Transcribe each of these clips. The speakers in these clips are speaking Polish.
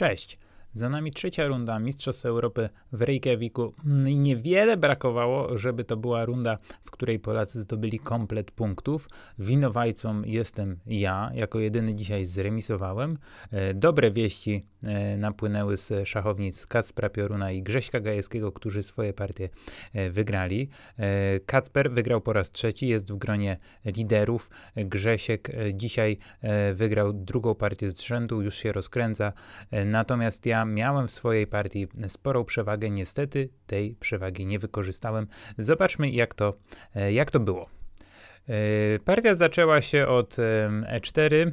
Cześć! Za nami trzecia runda Mistrzostw Europy w Reykjaviku i niewiele brakowało, żeby to była runda, w której Polacy zdobyli komplet punktów. Winowajcą jestem ja, jako jedyny dzisiaj zremisowałem. Dobre wieści napłynęły z szachownic Kacpra Pioruna i Grześka Gajewskiego, którzy swoje partie wygrali. Kacper wygrał po raz trzeci, jest w gronie liderów. Grzesiek dzisiaj wygrał drugą partię z rzędu, już się rozkręca. Natomiast ja miałem w swojej partii sporą przewagę, niestety tej przewagi nie wykorzystałem. Zobaczmy jak to było. Partia zaczęła się od E4.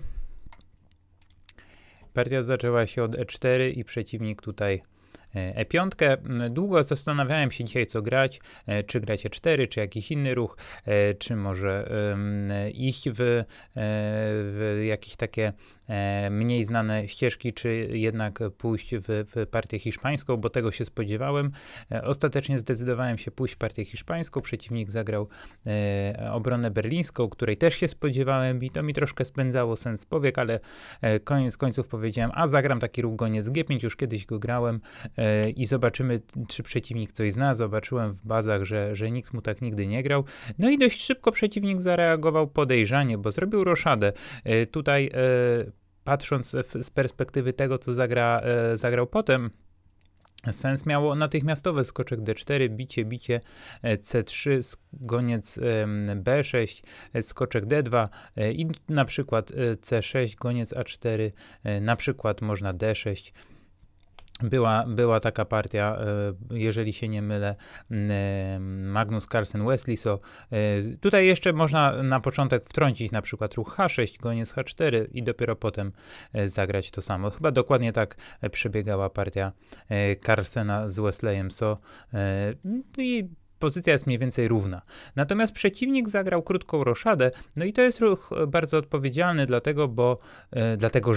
I przeciwnik tutaj E5. Długo zastanawiałem się dzisiaj, co grać, czy grać E4, czy jakiś inny ruch, czy może iść w jakieś takie mniej znane ścieżki, czy jednak pójść w partię hiszpańską, bo tego się spodziewałem. Ostatecznie zdecydowałem się pójść w partię hiszpańską. Przeciwnik zagrał obronę berlińską, której też się spodziewałem i to mi troszkę spędzało sens powiek, ale koniec końców powiedziałem, zagram taki ruch goniec G5, już kiedyś go grałem i zobaczymy, czy przeciwnik coś zna. Zobaczyłem w bazach, że nikt mu tak nigdy nie grał. No i dość szybko przeciwnik zareagował podejrzanie, bo zrobił roszadę. Tutaj patrząc z perspektywy tego, co zagrał potem, sens miało natychmiastowe skoczek D4, bicie C3, goniec B6, skoczek D2 i na przykład C6, goniec A4, na przykład można D6. Była taka partia, jeżeli się nie mylę, Magnus Carlsen Wessliso. Tutaj jeszcze można na początek wtrącić na przykład ruch H6, goniec H4 i dopiero potem zagrać to samo. Chyba dokładnie tak przebiegała partia Carlsena z Wesleyem i pozycja jest mniej więcej równa. Natomiast przeciwnik zagrał krótką roszadę, no i to jest ruch bardzo odpowiedzialny, dlatego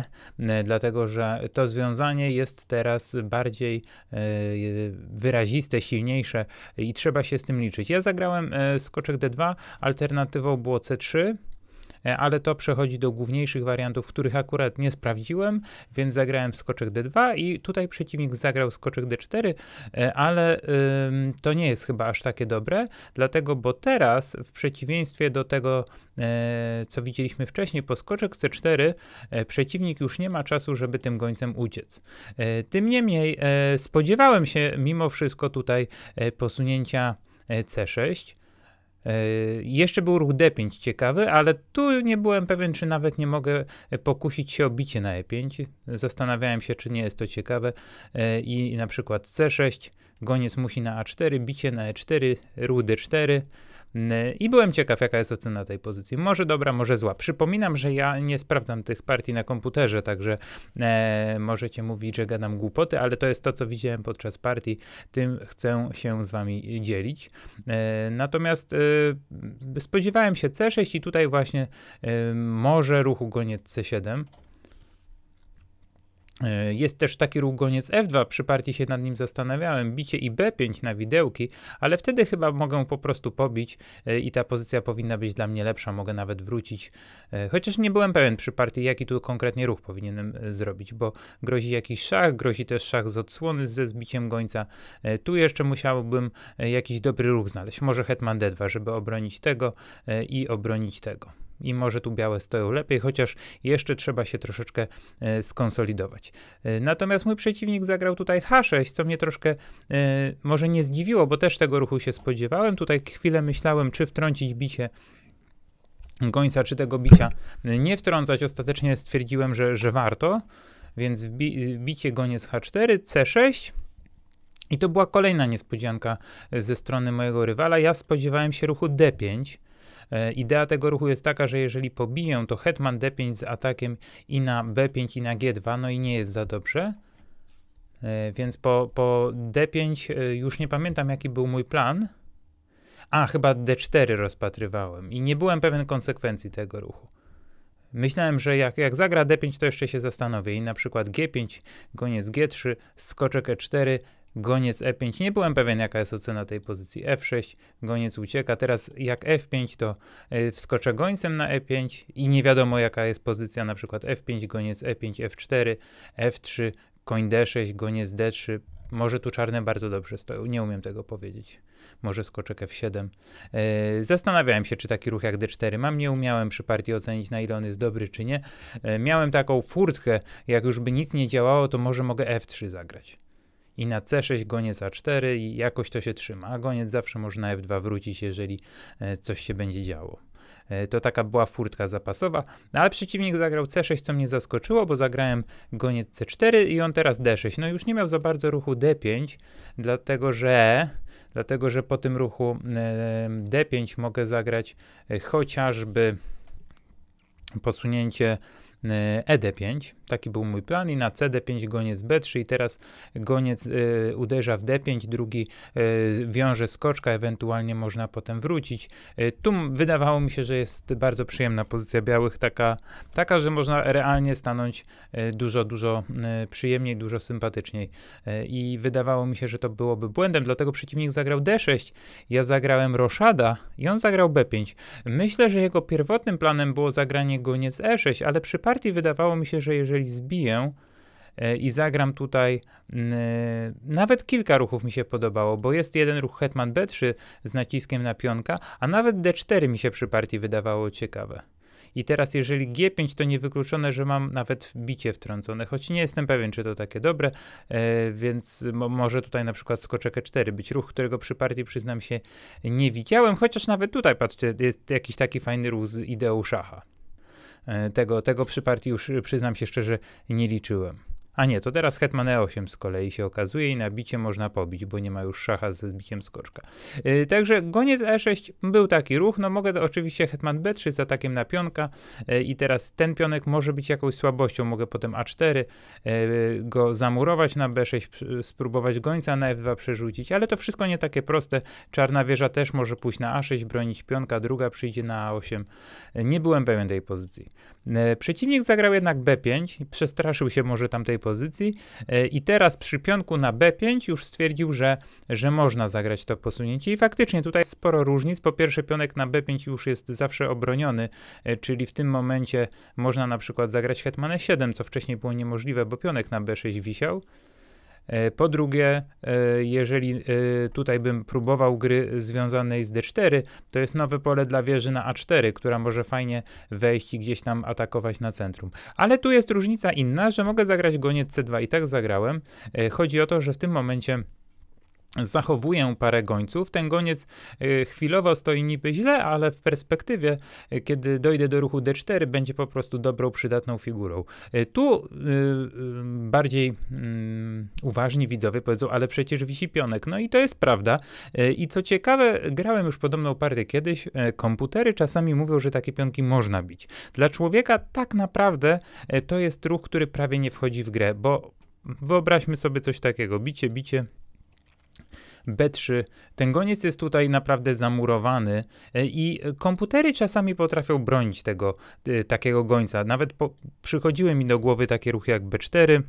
że to związanie jest teraz bardziej wyraziste, silniejsze i trzeba się z tym liczyć. Ja zagrałem skoczek D2, alternatywą było C3, ale to przechodzi do główniejszych wariantów, których akurat nie sprawdziłem, więc zagrałem skoczek D2 i tutaj przeciwnik zagrał skoczek D4, ale to nie jest chyba aż takie dobre, bo teraz w przeciwieństwie do tego, co widzieliśmy wcześniej, po skoczek C4 przeciwnik już nie ma czasu, żeby tym gońcem uciec. Tym niemniej spodziewałem się mimo wszystko tutaj posunięcia C6. Jeszcze był ruch D5 ciekawy, ale tu nie byłem pewien, czy nawet nie mogę pokusić się o bicie na E5. Zastanawiałem się, czy nie jest to ciekawe i na przykład C6, goniec musi na A4, bicie na E4, ruch D4. I byłem ciekaw, jaka jest ocena tej pozycji. Może dobra, może zła. Przypominam, że ja nie sprawdzam tych partii na komputerze, także możecie mówić, że gadam głupoty, ale to jest to, co widziałem podczas partii. Tym chcę się z wami dzielić. Natomiast spodziewałem się C6 i tutaj właśnie może ruchu goniec C7. Jest też taki ruch goniec F2, przy partii się nad nim zastanawiałem, bicie i B5 na widełki, ale wtedy chyba mogę po prostu pobić i ta pozycja powinna być dla mnie lepsza, mogę nawet wrócić, chociaż nie byłem pewien przy partii, jaki tu konkretnie ruch powinienem zrobić, bo grozi jakiś szach, grozi też szach z odsłony ze zbiciem gońca, tu jeszcze musiałbym jakiś dobry ruch znaleźć, może hetman D2, żeby obronić tego i obronić tego. I może tu białe stoją lepiej, chociaż jeszcze trzeba się troszeczkę skonsolidować. Natomiast mój przeciwnik zagrał tutaj H6, co mnie troszkę może nie zdziwiło, bo też tego ruchu się spodziewałem. Tutaj chwilę myślałem, czy wtrącić bicie gońca, czy tego bicia nie wtrącać. Ostatecznie stwierdziłem, że warto, więc bicie goniec H4, C6. I to była kolejna niespodzianka ze strony mojego rywala. Ja spodziewałem się ruchu D5. Idea tego ruchu jest taka, że jeżeli pobiję, to hetman D5 z atakiem i na B5 i na G2, no i nie jest za dobrze. Więc po D5 już nie pamiętam, jaki był mój plan. Chyba D4 rozpatrywałem i nie byłem pewien konsekwencji tego ruchu. Myślałem, że jak zagra D5, to jeszcze się zastanowię i na przykład G5, goniec G3, skoczek E4, goniec E5, nie byłem pewien jaka jest ocena tej pozycji, F6, goniec ucieka, teraz jak F5 to wskoczę gońcem na E5 i nie wiadomo jaka jest pozycja, na przykład F5, goniec E5, F4, F3, koń D6, goniec D3, może tu czarne bardzo dobrze stoją, nie umiem tego powiedzieć. Może skoczek F7. Zastanawiałem się, czy taki ruch jak D4 mam. Nie umiałem przy partii ocenić, na ile on jest dobry, czy nie. Miałem taką furtkę, jak już by nic nie działało, to może mogę F3 zagrać. I na C6 goniec A4 i jakoś to się trzyma. A goniec zawsze może na F2 wrócić, jeżeli coś się będzie działo. To taka była furtka zapasowa, no ale przeciwnik zagrał C6, co mnie zaskoczyło, bo zagrałem goniec C4 i on teraz D6. No już nie miał za bardzo ruchu D5, dlatego że po tym ruchu D5 mogę zagrać chociażby posunięcie ED5, taki był mój plan i na CD5 goniec B3 i teraz goniec uderza w D5, drugi wiąże skoczka, ewentualnie można potem wrócić. Tu wydawało mi się, że jest bardzo przyjemna pozycja białych, taka, że można realnie stanąć dużo przyjemniej, dużo sympatyczniej i wydawało mi się, że to byłoby błędem, dlatego przeciwnik zagrał D6, ja zagrałem roszada i on zagrał B5. Myślę, że jego pierwotnym planem było zagranie goniec E6, ale przy partii wydawało mi się, że jeżeli zbiję i zagram tutaj, nawet kilka ruchów mi się podobało, bo jest jeden ruch hetman B3 z naciskiem na pionka, a nawet D4 mi się przy partii wydawało ciekawe. I teraz jeżeli G5 to niewykluczone, że mam nawet bicie wtrącone, choć nie jestem pewien, czy to takie dobre, więc może tutaj na przykład skoczek E4 być ruch, którego przy partii, przyznam się, nie widziałem, chociaż nawet tutaj, patrzcie, jest jakiś taki fajny ruch z ideą szacha. Tego przy partii już, przyznam się szczerze, nie liczyłem. A nie, to teraz hetman E8 z kolei się okazuje i na bicie można pobić, bo nie ma już szacha ze zbiciem skoczka. Także goniec E6 był taki ruch, no mogę oczywiście hetman B3 z atakiem na pionka i teraz ten pionek może być jakąś słabością, mogę potem A4 go zamurować na B6, spróbować gońca na F2 przerzucić, ale to wszystko nie takie proste. Czarna wieża też może pójść na A6, bronić pionka, druga przyjdzie na A8. Nie byłem pewien tej pozycji. Przeciwnik zagrał jednak B5, przestraszył się może tamtej pozycji i teraz przy pionku na B5 już stwierdził, że można zagrać to posunięcie i faktycznie tutaj jest sporo różnic. Po pierwsze pionek na B5 już jest zawsze obroniony, czyli w tym momencie można na przykład zagrać hetman E7, co wcześniej było niemożliwe, bo pionek na B6 wisiał. Po drugie, jeżeli tutaj bym próbował gry związanej z D4, to jest nowe pole dla wieży na A4, która może fajnie wejść i gdzieś tam atakować na centrum. Ale tu jest różnica inna, że mogę zagrać goniec C2 i tak zagrałem. Chodzi o to, że w tym momencie zachowuję parę gońców. Ten goniec chwilowo stoi niby źle, ale w perspektywie, kiedy dojdę do ruchu D4, będzie po prostu dobrą, przydatną figurą. Tu bardziej uważni widzowie powiedzą, ale przecież wisi pionek. No i to jest prawda. I co ciekawe, grałem już podobną partię kiedyś. Komputery czasami mówią, że takie pionki można bić. Dla człowieka tak naprawdę to jest ruch, który prawie nie wchodzi w grę, bo wyobraźmy sobie coś takiego. Bicie, B3. Ten goniec jest tutaj naprawdę zamurowany i komputery czasami potrafią bronić tego takiego gońca. Nawet przychodziły mi do głowy takie ruchy jak B4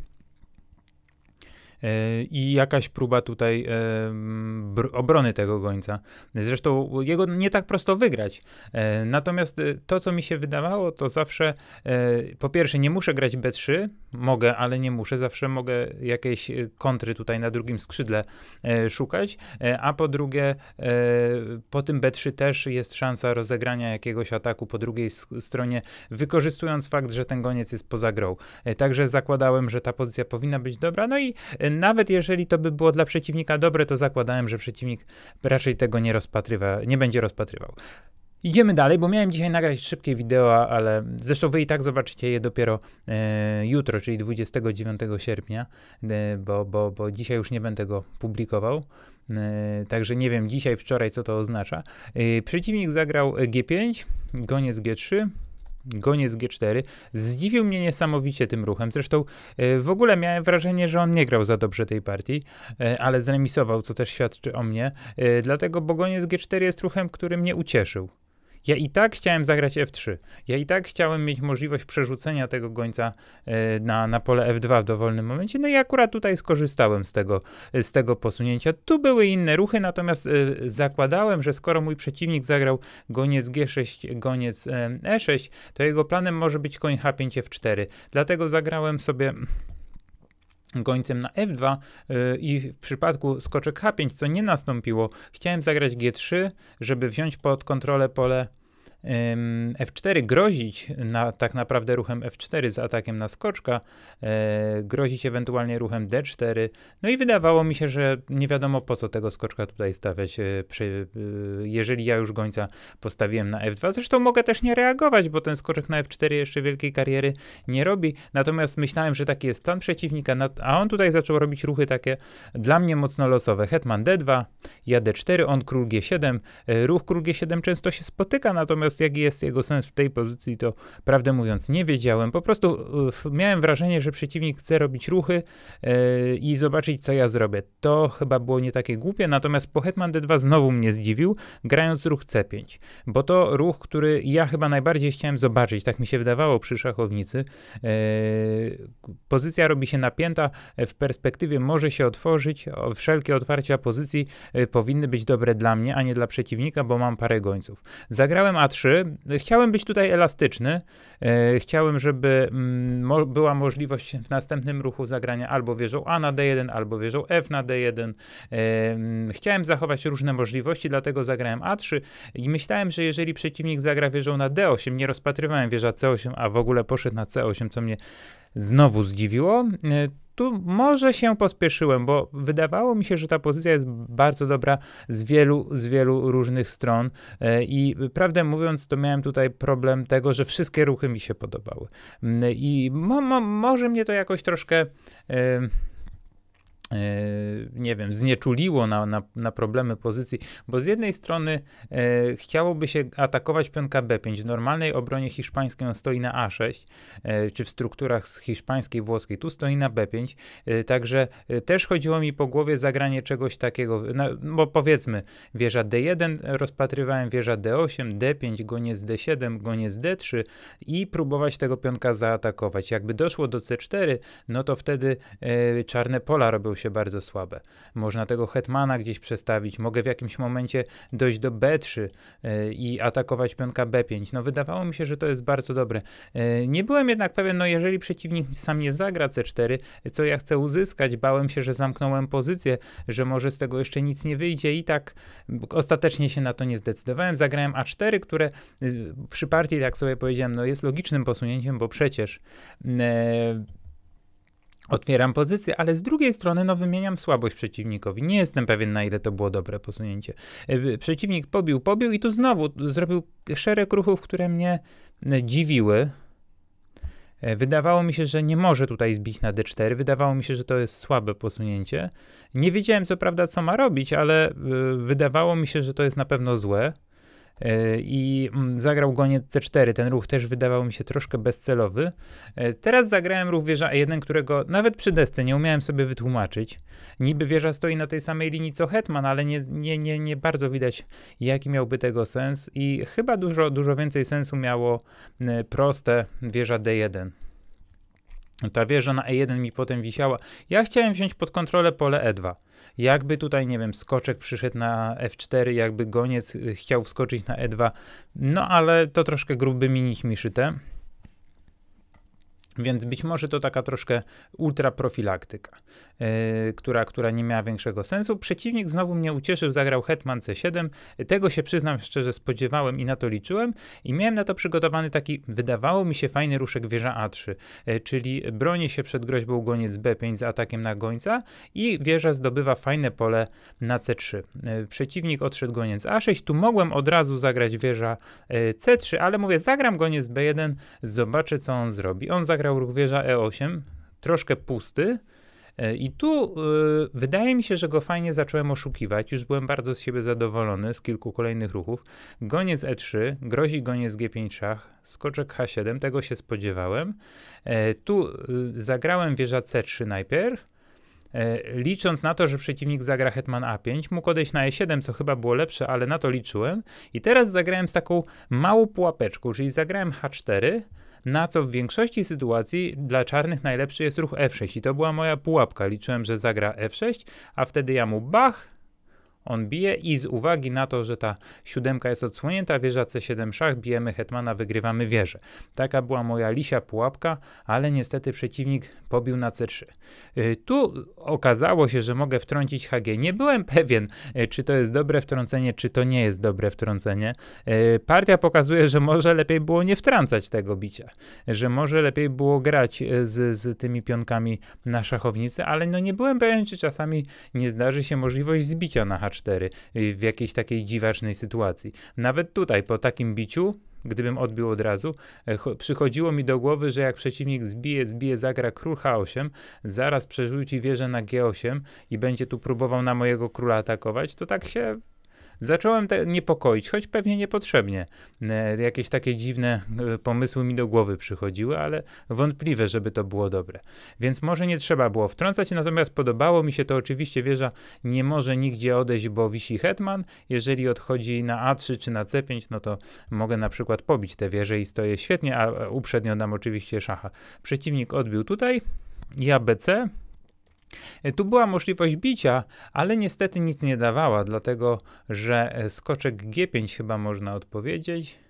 i jakaś próba tutaj obrony tego gońca. Zresztą jego nie tak prosto wygrać. Natomiast to, co mi się wydawało, to zawsze po pierwsze nie muszę grać B3, mogę, ale nie muszę. Zawsze mogę jakieś kontry tutaj na drugim skrzydle szukać, a po drugie po tym B3 też jest szansa rozegrania jakiegoś ataku po drugiej stronie, wykorzystując fakt, że ten goniec jest poza grą. Także zakładałem, że ta pozycja powinna być dobra, no i nawet jeżeli to by było dla przeciwnika dobre, to zakładałem, że przeciwnik raczej tego nie będzie rozpatrywał. Idziemy dalej, bo miałem dzisiaj nagrać szybkie wideo, ale zresztą wy i tak zobaczycie je dopiero jutro, czyli 29 sierpnia, bo dzisiaj już nie będę go publikował. Także nie wiem dzisiaj, wczoraj, co to oznacza. Przeciwnik zagrał G5, goniec G3, goniec G4. Zdziwił mnie niesamowicie tym ruchem. Zresztą w ogóle miałem wrażenie, że on nie grał za dobrze tej partii, ale zremisował, co też świadczy o mnie. Dlatego, bo goniec G4 jest ruchem, który mnie ucieszył. Ja i tak chciałem zagrać F3. Ja i tak chciałem mieć możliwość przerzucenia tego gońca na pole F2 w dowolnym momencie. No i akurat tutaj skorzystałem z tego posunięcia. Tu były inne ruchy, natomiast zakładałem, że skoro mój przeciwnik zagrał goniec G6, goniec E6, to jego planem może być koń H5, F4. Dlatego zagrałem sobie gońcem na F2 i w przypadku skoczek H5, co nie nastąpiło, chciałem zagrać G3, żeby wziąć pod kontrolę pole F4, grozić tak naprawdę ruchem F4 z atakiem na skoczka, grozić ewentualnie ruchem D4. No i wydawało mi się, że nie wiadomo po co tego skoczka tutaj stawiać, jeżeli ja już gońca postawiłem na F2. Zresztą mogę też nie reagować, bo ten skoczek na F4 jeszcze wielkiej kariery nie robi. Natomiast myślałem, że taki jest plan przeciwnika, a on tutaj zaczął robić ruchy takie dla mnie mocno losowe. Hetman D2, ja D4, on król G7. Ruch król G7 często się spotyka, natomiast jaki jest jego sens w tej pozycji, to prawdę mówiąc nie wiedziałem. Po prostu miałem wrażenie, że przeciwnik chce robić ruchy i zobaczyć, co ja zrobię. To chyba było nie takie głupie, natomiast po Hetman D2 znowu mnie zdziwił, grając ruch C5, bo to ruch, który ja chyba najbardziej chciałem zobaczyć, tak mi się wydawało przy szachownicy. Pozycja robi się napięta, w perspektywie może się otworzyć, wszelkie otwarcia pozycji powinny być dobre dla mnie, a nie dla przeciwnika, bo mam parę gońców. Zagrałem A3, chciałem być tutaj elastyczny, chciałem, żeby była możliwość w następnym ruchu zagrania albo wieżą A na D1, albo wieżą F na D1. Chciałem zachować różne możliwości, dlatego zagrałem A3 i myślałem, że jeżeli przeciwnik zagra wieżą na D8, nie rozpatrywałem wieża C8, a w ogóle poszedł na C8, co mnie znowu zdziwiło. Tu może się pospieszyłem, bo wydawało mi się, że ta pozycja jest bardzo dobra z wielu różnych stron i prawdę mówiąc, to miałem tutaj problem tego, że wszystkie ruchy mi się podobały. I może mnie to jakoś troszkę nie wiem, znieczuliło na problemy pozycji, bo z jednej strony chciałoby się atakować pionka B5. W normalnej obronie hiszpańskiej on stoi na A6, czy w strukturach z hiszpańskiej, włoskiej, tu stoi na B5, także też chodziło mi po głowie zagranie czegoś takiego, bo powiedzmy wieża D1 rozpatrywałem, wieża D8, D5, goniec D7, goniec D3 i próbować tego pionka zaatakować. Jakby doszło do C4, no to wtedy czarne pola robią się bardzo słabe. Można tego hetmana gdzieś przestawić, mogę w jakimś momencie dojść do B3 i atakować pionka B5. No wydawało mi się, że to jest bardzo dobre. Nie byłem jednak pewien, no jeżeli przeciwnik sam nie zagra C4, co ja chcę uzyskać? Bałem się, że zamknąłem pozycję, że może z tego jeszcze nic nie wyjdzie i tak ostatecznie się na to nie zdecydowałem. Zagrałem A4, które przy partii, jak sobie powiedziałem, no jest logicznym posunięciem, bo przecież otwieram pozycję, ale z drugiej strony no wymieniam słabość przeciwnikowi. Nie jestem pewien, na ile to było dobre posunięcie. Przeciwnik pobił i tu znowu zrobił szereg ruchów, które mnie dziwiły. Wydawało mi się, że nie może tutaj zbić na D4. Wydawało mi się, że to jest słabe posunięcie. Nie wiedziałem co prawda, co ma robić, ale wydawało mi się, że to jest na pewno złe. I zagrał goniec C4. Ten ruch też wydawał mi się troszkę bezcelowy. Teraz zagrałem ruch wieża E1, którego nawet przy desce nie umiałem sobie wytłumaczyć. Niby wieża stoi na tej samej linii co hetman, ale nie bardzo widać, jaki miałby tego sens i chyba dużo więcej sensu miało proste wieża D1. Ta wieża na E1 mi potem wisiała. Ja chciałem wziąć pod kontrolę pole E2. Jakby tutaj, nie wiem, skoczek przyszedł na F4, jakby goniec chciał wskoczyć na E2, no ale to troszkę grubymi nićmi szyte. Więc być może to taka troszkę ultraprofilaktyka, która nie miała większego sensu. Przeciwnik znowu mnie ucieszył, zagrał hetman C7. Tego się przyznam szczerze spodziewałem i na to liczyłem. I miałem na to przygotowany taki, wydawało mi się, fajny ruszek wieża A3, czyli bronię się przed groźbą goniec B5 z atakiem na gońca i wieża zdobywa fajne pole na C3. Przeciwnik odszedł goniec A6. Tu mogłem od razu zagrać wieża C3, ale mówię, zagram goniec B1, zobaczę co on zrobi. On zagrał ruch wieża E8, troszkę pusty i tu wydaje mi się, że go fajnie zacząłem oszukiwać, już byłem bardzo z siebie zadowolony z kilku kolejnych ruchów. Goniec E3, grozi goniec G5 szach, skoczek H7, tego się spodziewałem. Tu zagrałem wieża C3 najpierw, licząc na to, że przeciwnik zagra hetman a5, mógł odejść na e7, co chyba było lepsze, ale na to liczyłem. I teraz zagrałem z taką małą pułapeczką, czyli zagrałem h4, na co w większości sytuacji dla czarnych najlepszy jest ruch f6 i to była moja pułapka. Liczyłem, że zagra f6, a wtedy ja mu bach, on bije i z uwagi na to, że ta siódemka jest odsłonięta, wieża c7 szach, bijemy hetmana, wygrywamy wieżę. Taka była moja lisia pułapka, ale niestety przeciwnik pobił na c3. Tu okazało się, że mogę wtrącić HG. Nie byłem pewien, czy to jest dobre wtrącenie, czy to nie jest dobre wtrącenie. Partia pokazuje, że może lepiej było nie wtrącać tego bicia, że może lepiej było grać z tymi pionkami na szachownicy, ale no nie byłem pewien, czy czasami nie zdarzy się możliwość zbicia na h4 w jakiejś takiej dziwacznej sytuacji. Nawet tutaj po takim biciu, gdybym odbił od razu, przychodziło mi do głowy, że jak przeciwnik zbije, zagra król h8, zaraz przerzuci wieżę na g8 i będzie tu próbował na mojego króla atakować, to tak się zacząłem niepokoić, choć pewnie niepotrzebnie. Jakieś takie dziwne pomysły mi do głowy przychodziły, ale wątpliwe, żeby to było dobre. Więc może nie trzeba było wtrącać, natomiast podobało mi się to. Oczywiście wieża nie może nigdzie odejść, bo wisi hetman. Jeżeli odchodzi na a3 czy na c5, no to mogę na przykład pobić tę wieżę i stoję świetnie, a uprzednio dam oczywiście szacha. Przeciwnik odbił tutaj, ja bc. Tu była możliwość bicia, ale niestety nic nie dawała, dlatego że skoczek G5 chyba można odpowiedzieć.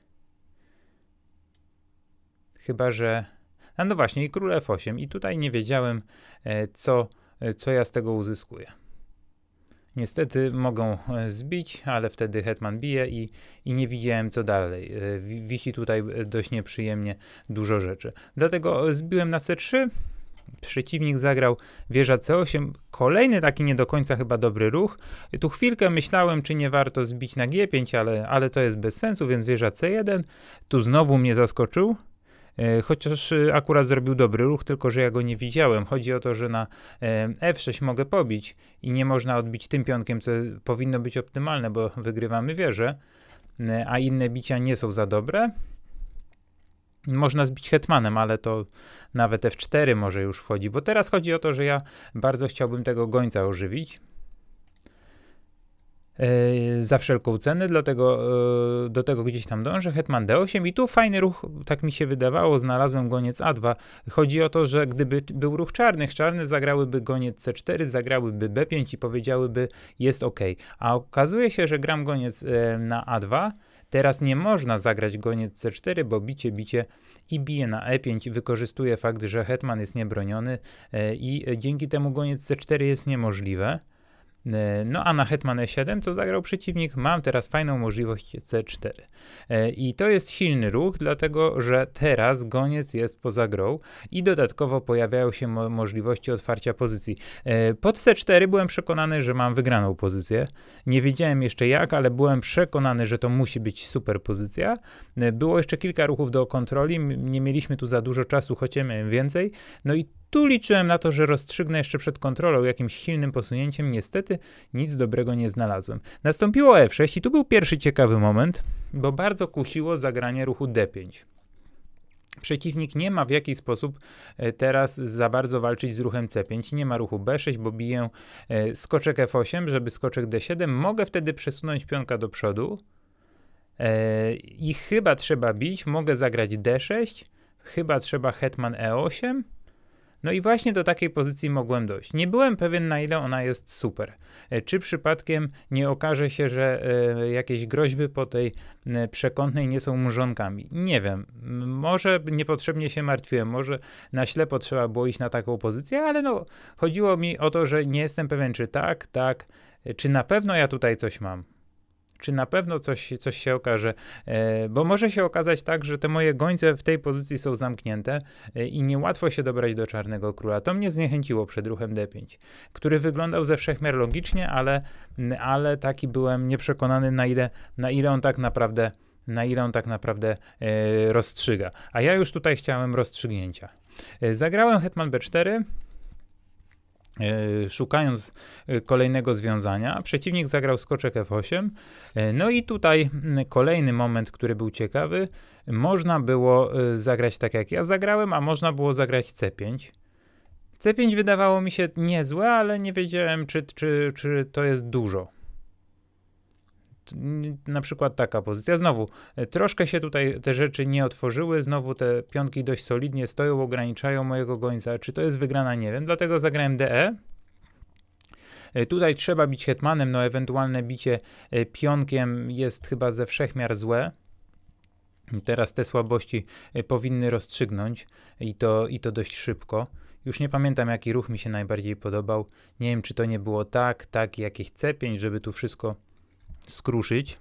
Chyba, że... no właśnie, i król F8. I tutaj nie wiedziałem, co ja z tego uzyskuję. Niestety mogą zbić, ale wtedy hetman bije i nie widziałem co dalej. Wisi tutaj dość nieprzyjemnie dużo rzeczy. Dlatego zbiłem na C3. Przeciwnik zagrał wieża C8. Kolejny taki nie do końca chyba dobry ruch. Tu chwilkę myślałem, czy nie warto zbić na G5, ale to jest bez sensu, więc wieża C1. Tu znowu mnie zaskoczył. Chociaż akurat zrobił dobry ruch, tylko że ja go nie widziałem. Chodzi o to, że na F6 mogę pobić i nie można odbić tym pionkiem, co powinno być optymalne, bo wygrywamy wieżę, a inne bicia nie są za dobre. Można zbić hetmanem, ale to nawet F4 może już wchodzi, bo teraz chodzi o to, że ja bardzo chciałbym tego gońca ożywić. Za wszelką cenę, dlatego do tego gdzieś tam dążę. Hetman D8 i tu fajny ruch, tak mi się wydawało, znalazłem goniec A2. Chodzi o to, że gdyby był ruch czarnych, czarne zagrałyby goniec C4, zagrałyby B5 i powiedziałyby jest ok. A okazuje się, że gram goniec na A2. Teraz nie można zagrać goniec C4, bo bicie i bije na E5, wykorzystuje fakt, że hetman jest niebroniony i dzięki temu goniec C4 jest niemożliwe. No a na hetman E7, co zagrał przeciwnik, mam teraz fajną możliwość C4. I to jest silny ruch, dlatego że teraz goniec jest poza grą i dodatkowo pojawiają się możliwości otwarcia pozycji. Pod C4 byłem przekonany, że mam wygraną pozycję. Nie wiedziałem jeszcze jak, ale byłem przekonany, że to musi być super pozycja. Było jeszcze kilka ruchów do kontroli, nie mieliśmy tu za dużo czasu, choć ja miałem więcej. No i tu liczyłem na to, że rozstrzygnę jeszcze przed kontrolą jakimś silnym posunięciem. Niestety nic dobrego nie znalazłem. Nastąpiło F6 i tu był pierwszy ciekawy moment, bo bardzo kusiło zagranie ruchu D5. Przeciwnik nie ma w jaki sposób teraz za bardzo walczyć z ruchem C5. Nie ma ruchu B6, bo biję skoczek F8, żeby skoczek D7. Mogę wtedy przesunąć pionka do przodu i chyba trzeba bić. Mogę zagrać D6, chyba trzeba hetman E8. No i właśnie do takiej pozycji mogłem dojść. Nie byłem pewien, na ile ona jest super. Czy przypadkiem nie okaże się, że jakieś groźby po tej przekątnej nie są mrzonkami? Nie wiem. Może niepotrzebnie się martwiłem, może na ślepo trzeba było iść na taką pozycję, ale no chodziło mi o to, że nie jestem pewien, czy tak, czy na pewno ja tutaj coś mam. Czy na pewno coś się okaże, bo może się okazać tak, że te moje gońce w tej pozycji są zamknięte i niełatwo się dobrać do czarnego króla. To mnie zniechęciło przed ruchem D5, który wyglądał ze wszechmiar logicznie, ale taki byłem nieprzekonany, na ile on tak naprawdę rozstrzyga. A ja już tutaj chciałem rozstrzygnięcia. Zagrałem hetman B4, szukając kolejnego związania. Przeciwnik zagrał skoczek F8. No i tutaj kolejny moment, który był ciekawy. Można było zagrać tak jak ja zagrałem, a można było zagrać C5. C5 wydawało mi się niezłe, ale nie wiedziałem, czy to jest dużo. Na przykład taka pozycja. Znowu, troszkę się tutaj te rzeczy nie otworzyły, znowu te pionki dość solidnie stoją, ograniczają mojego gońca. Czy to jest wygrana? Nie wiem, dlatego zagrałem DE. Tutaj trzeba bić hetmanem, no ewentualne bicie pionkiem jest chyba ze wszechmiar złe. Teraz te słabości powinny rozstrzygnąć i to dość szybko. Już nie pamiętam, jaki ruch mi się najbardziej podobał. Nie wiem, czy to nie było tak, jakieś C5, żeby tu wszystko skruszyć.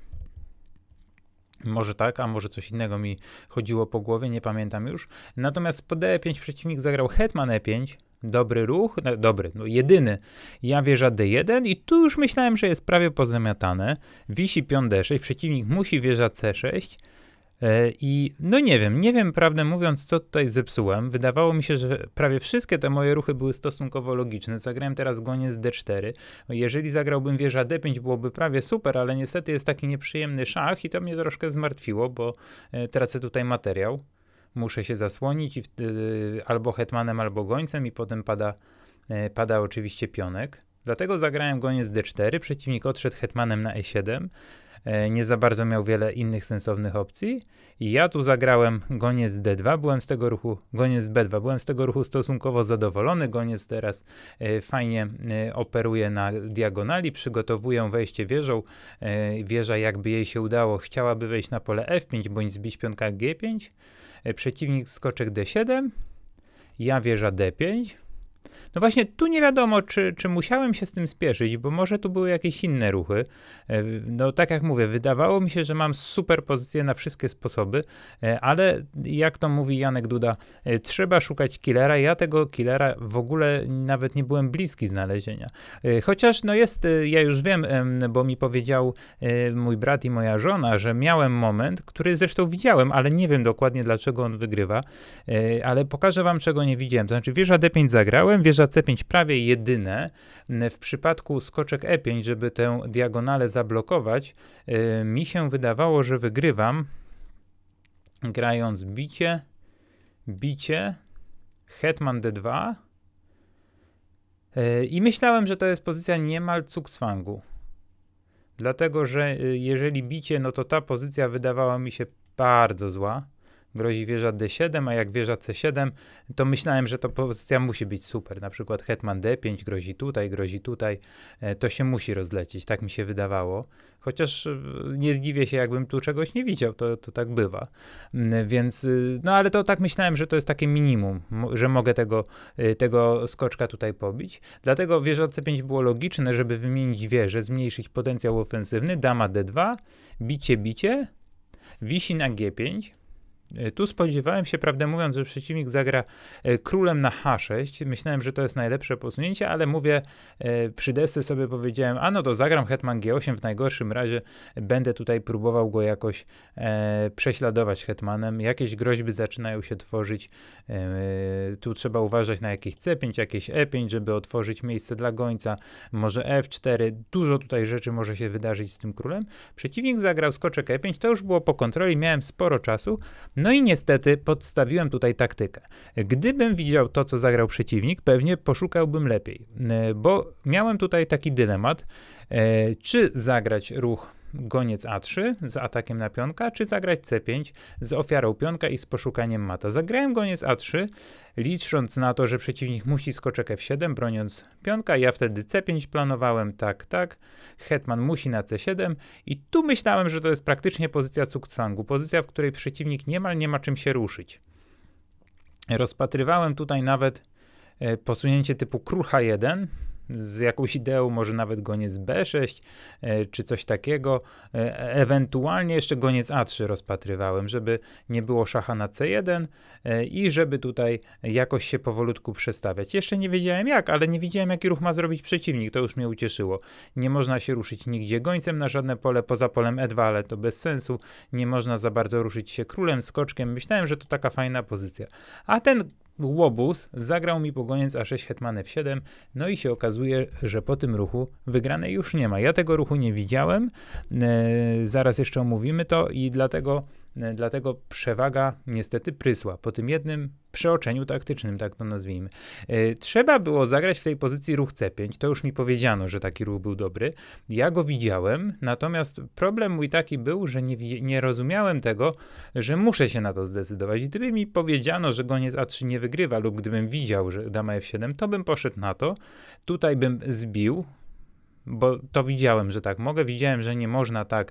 Może tak, a może coś innego mi chodziło po głowie, nie pamiętam już. Natomiast po D5 przeciwnik zagrał hetman E5. Dobry ruch, no jedyny. Ja wieża D1 i tu już myślałem, że jest prawie pozamiatane. Wisi pion D6, przeciwnik musi wieża C6. I no nie wiem, prawdę mówiąc, co tutaj zepsułem. Wydawało mi się, że prawie wszystkie te moje ruchy były stosunkowo logiczne. Zagrałem teraz goniec D4. Jeżeli zagrałbym wieża D5, byłoby prawie super, ale niestety jest taki nieprzyjemny szach i to mnie troszkę zmartwiło, bo tracę tutaj materiał. Muszę się zasłonić albo hetmanem, albo gońcem i potem pada oczywiście pionek. Dlatego zagrałem goniec D4, przeciwnik odszedł hetmanem na E7. Nie za bardzo miał wiele innych sensownych opcji. I ja tu zagrałem goniec D2, goniec B2, byłem z tego ruchu stosunkowo zadowolony. Goniec teraz fajnie operuje na diagonali, przygotowuję wejście wieżą. Wieża, jakby jej się udało, chciałaby wejść na pole F5 bądź zbić pionka G5. Przeciwnik skoczek D7, ja wieża D5. No właśnie, tu nie wiadomo, czy musiałem się z tym spieszyć, bo może tu były jakieś inne ruchy. No tak jak mówię, wydawało mi się, że mam super pozycję na wszystkie sposoby, ale jak to mówi Janek Duda, trzeba szukać killera. Ja tego killera w ogóle nawet nie byłem bliski znalezienia. Chociaż no ja już wiem, bo mi powiedział mój brat i moja żona, że miałem moment, który zresztą widziałem, ale nie wiem dokładnie, dlaczego on wygrywa, ale pokażę wam, czego nie widziałem. To znaczy wieża D5 zagrałem, wieża C5 prawie jedyne. W przypadku skoczek E5, żeby tę diagonalę zablokować, mi się wydawało, że wygrywam grając bicie, hetman D2 i myślałem, że to jest pozycja niemal Zugzwangu. Dlatego, że jeżeli bicie, no to ta pozycja wydawała mi się bardzo zła. Grozi wieża D7, a jak wieża C7, to myślałem, że to pozycja musi być super. Na przykład hetman D5 grozi tutaj, to się musi rozlecieć, tak mi się wydawało. Chociaż nie zdziwię się, jakbym tu czegoś nie widział, to tak bywa. Więc, no ale to tak myślałem, że to jest takie minimum, że mogę tego skoczka tutaj pobić. Dlatego wieża C5 było logiczne, żeby wymienić wieżę, zmniejszyć potencjał ofensywny, dama D2, bicie, wisi na G5. Tu spodziewałem się, prawdę mówiąc, że przeciwnik zagra królem na H6. Myślałem, że to jest najlepsze posunięcie, ale mówię, przy desce sobie powiedziałem, a no to zagram hetman G8, w najgorszym razie będę tutaj próbował go jakoś prześladować hetmanem. Jakieś groźby zaczynają się tworzyć. Tu trzeba uważać na jakieś C5, jakieś E5, żeby otworzyć miejsce dla gońca. Może F4. Dużo tutaj rzeczy może się wydarzyć z tym królem. Przeciwnik zagrał skoczek E5. To już było po kontroli, miałem sporo czasu. No i niestety podstawiłem tutaj taktykę. Gdybym widział to, co zagrał przeciwnik, pewnie poszukałbym lepiej, bo miałem tutaj taki dylemat, czy zagrać ruch goniec A3 z atakiem na pionka, czy zagrać C5 z ofiarą pionka i z poszukaniem mata. Zagrałem goniec A3, licząc na to, że przeciwnik musi skoczek F7, broniąc pionka. Ja wtedy C5 planowałem, tak. Hetman musi na C7 i tu myślałem, że to jest praktycznie pozycja Zugzwangu, pozycja, w której przeciwnik niemal nie ma czym się ruszyć. Rozpatrywałem tutaj nawet posunięcie typu król H1, z jakąś ideą, może nawet goniec B6, czy coś takiego. Ewentualnie jeszcze goniec A3 rozpatrywałem, żeby nie było szacha na C1 i żeby tutaj jakoś się powolutku przestawiać. Jeszcze nie wiedziałem jak, ale nie wiedziałem, jaki ruch ma zrobić przeciwnik. To już mnie ucieszyło. Nie można się ruszyć nigdzie gońcem na żadne pole, poza polem E2, ale to bez sensu. Nie można za bardzo ruszyć się królem, skoczkiem. Myślałem, że to taka fajna pozycja. A ten łobuz zagrał mi po goniec A6, hetman F7, no i się okazuje, że po tym ruchu wygranej już nie ma. Ja tego ruchu nie widziałem, zaraz jeszcze omówimy to i dlatego dlatego przewaga niestety prysła po tym jednym przeoczeniu taktycznym, tak to nazwijmy. Trzeba było zagrać w tej pozycji ruch C5, to już mi powiedziano, że taki ruch był dobry. Ja go widziałem, natomiast problem mój taki był, że nie rozumiałem tego, że muszę się na to zdecydować. Gdyby mi powiedziano, że goniec A3 nie wygrywa lub gdybym widział, że dama F7, to bym poszedł na to. Tutaj bym zbił, bo to widziałem, że tak mogę. Widziałem, że nie można tak,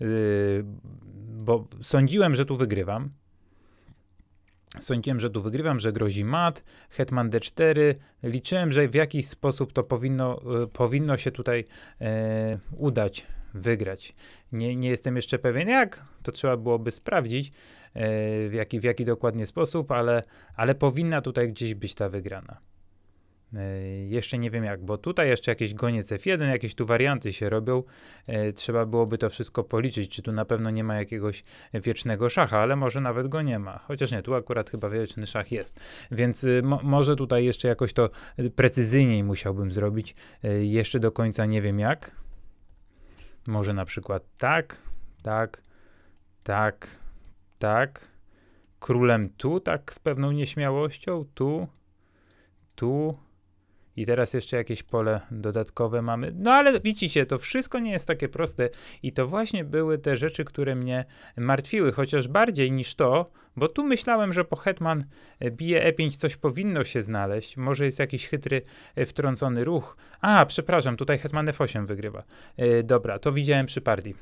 bo sądziłem, że tu wygrywam. Sądziłem, że tu wygrywam, że grozi mat, hetman d4. Liczyłem, że w jakiś sposób to powinno się tutaj udać, wygrać. Nie jestem jeszcze pewien jak, to trzeba byłoby sprawdzić w jaki dokładnie sposób, ale powinna tutaj gdzieś być ta wygrana. Jeszcze nie wiem jak, bo tutaj jeszcze jakieś goniec F1, jakieś tu warianty się robią. Trzeba byłoby to wszystko policzyć, czy tu na pewno nie ma jakiegoś wiecznego szacha, ale może nawet go nie ma. Chociaż nie, tu akurat chyba wieczny szach jest. Więc może tutaj jeszcze jakoś to precyzyjniej musiałbym zrobić. Jeszcze do końca nie wiem jak. Może na przykład tak, tak, tak, tak. Królem tu, tak z pewną nieśmiałością, tu. I teraz jeszcze jakieś pole dodatkowe mamy. No ale widzicie, to wszystko nie jest takie proste i to właśnie były te rzeczy, które mnie martwiły, chociaż bardziej niż to, bo tu myślałem, że po hetman bije E5 coś powinno się znaleźć. Może jest jakiś chytry wtrącony ruch. A, przepraszam, tutaj hetman F8 wygrywa. Dobra, to widziałem przy partii.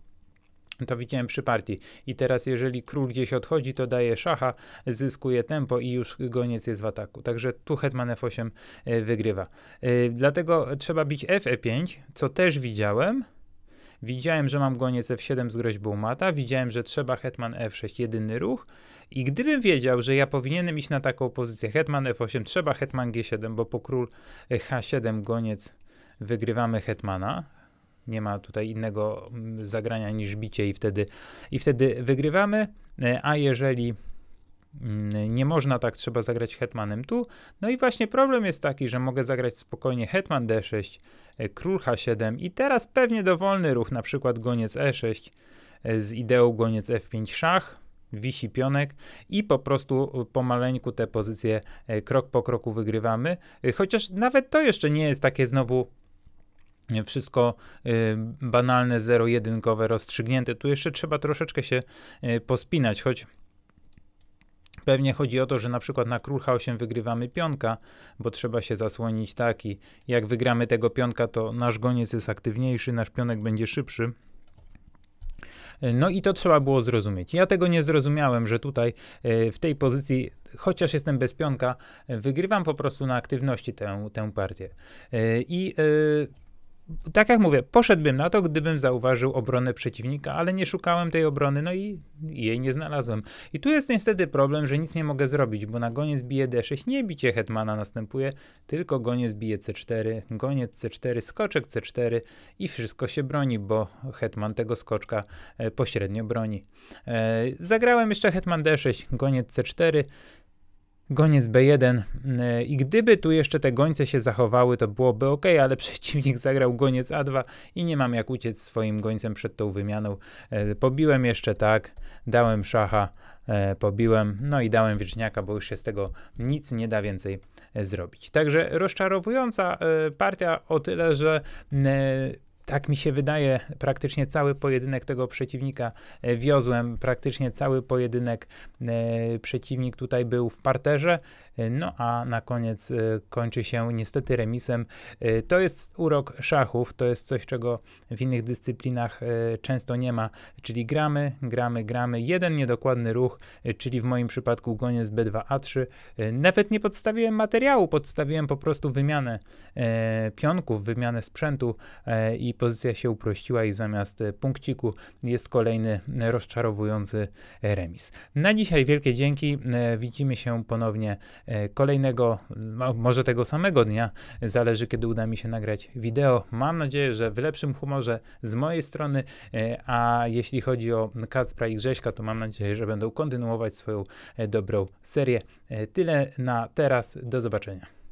I teraz jeżeli król gdzieś odchodzi, to daje szacha, zyskuje tempo i już goniec jest w ataku. Także tu hetman F8 wygrywa. Dlatego trzeba bić Fe5, co też widziałem. Widziałem, że mam goniec F7 z groźbą mata. Widziałem, że trzeba hetman F6, jedyny ruch. I gdybym wiedział, że ja powinienem iść na taką pozycję hetman F8, trzeba hetman G7, bo po król H7 goniec wygrywamy hetmana. Nie ma tutaj innego zagrania niż bicie i wtedy wygrywamy, a jeżeli nie można tak, trzeba zagrać hetmanem tu. No i właśnie problem jest taki, że mogę zagrać spokojnie hetman D6, król H7 i teraz pewnie dowolny ruch, na przykład goniec E6 z ideą goniec F5 szach, wisi pionek i po prostu pomaleńku te pozycje krok po kroku wygrywamy. Chociaż nawet to jeszcze nie jest takie znowu wszystko banalne, zero-jedynkowe, rozstrzygnięte. Tu jeszcze trzeba troszeczkę się pospinać, choć pewnie chodzi o to, że na przykład na król H8 wygrywamy pionka, bo trzeba się zasłonić tak i jak wygramy tego pionka, to nasz goniec jest aktywniejszy, nasz pionek będzie szybszy. No i to trzeba było zrozumieć. Ja tego nie zrozumiałem, że tutaj w tej pozycji, chociaż jestem bez pionka, wygrywam po prostu na aktywności tę partię. Tak jak mówię, poszedłbym na to, gdybym zauważył obronę przeciwnika, ale nie szukałem tej obrony, no i jej nie znalazłem. I tu jest niestety problem, że nic nie mogę zrobić, bo na goniec bije D6 nie bicie hetmana następuje, tylko goniec bije C4, goniec C4, skoczek C4 i wszystko się broni, bo hetman tego skoczka pośrednio broni. Zagrałem jeszcze hetman D6, goniec C4, goniec B1 i gdyby tu jeszcze te gońce się zachowały, to byłoby ok, ale przeciwnik zagrał goniec A2 i nie mam jak uciec swoim gońcem przed tą wymianą. Pobiłem jeszcze tak, dałem szacha, pobiłem, no i dałem wieczniaka, bo już się z tego nic nie da więcej zrobić. Także rozczarowująca partia o tyle, że tak mi się wydaje, praktycznie cały pojedynek tego przeciwnika wiozłem, praktycznie cały pojedynek przeciwnik tutaj był w parterze, no a na koniec kończy się niestety remisem. To jest urok szachów, to jest coś, czego w innych dyscyplinach często nie ma, czyli gramy, jeden niedokładny ruch, czyli w moim przypadku goniec B2, A3. Nawet nie podstawiłem materiału, podstawiłem po prostu wymianę pionków, wymianę sprzętu i pozycja się uprościła i zamiast punkciku jest kolejny rozczarowujący remis. Na dzisiaj wielkie dzięki, widzimy się ponownie kolejnego, może tego samego dnia, zależy kiedy uda mi się nagrać wideo. Mam nadzieję, że w lepszym humorze z mojej strony, a jeśli chodzi o Kacpra i Grześka, to mam nadzieję, że będą kontynuować swoją dobrą serię. Tyle na teraz, do zobaczenia.